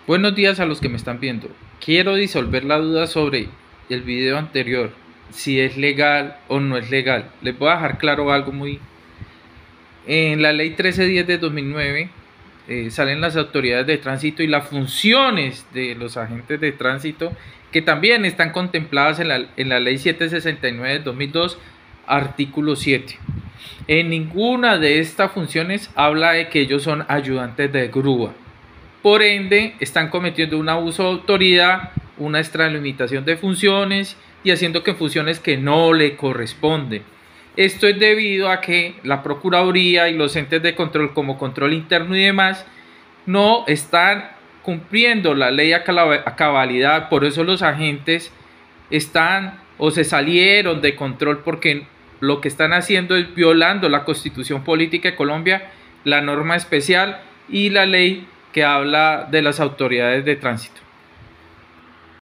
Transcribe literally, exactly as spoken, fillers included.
Buenos días a los que me están viendo. Quiero disolver la duda sobre el video anterior, si es legal o no es legal. Les voy a dejar claro algo muy... En la ley trece diez de dos mil nueve eh, salen las autoridades de tránsito y las funciones de los agentes de tránsito que también están contempladas en la, en la ley setecientos sesenta y nueve de dos mil dos, artículo siete. En ninguna de estas funciones habla de que ellos son ayudantes de grúa. Por ende, están cometiendo un abuso de autoridad, una extralimitación de funciones y haciendo que funciones que no le corresponden. Esto es debido a que la Procuraduría y los entes de control como control interno y demás no están cumpliendo la ley a cabalidad. Por eso los agentes están o se salieron de control, porque lo que están haciendo es violando la Constitución Política de Colombia, la norma especial y la ley que habla de las autoridades de tránsito.